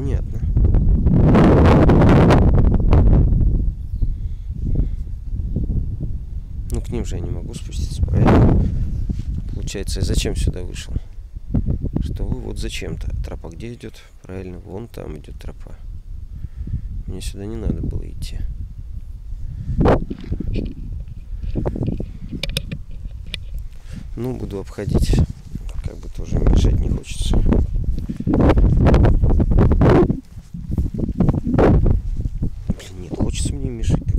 Понятно. Ну, к ним же я не могу спуститься, правильно? Получается, я зачем сюда вышел? Что вы вот зачем-то? Тропа где идет? Правильно, вон там идет тропа. Мне сюда не надо было идти. Ну, буду обходить. Как бы тоже мешать не хочется. Блин, нет, хочется мне мешать.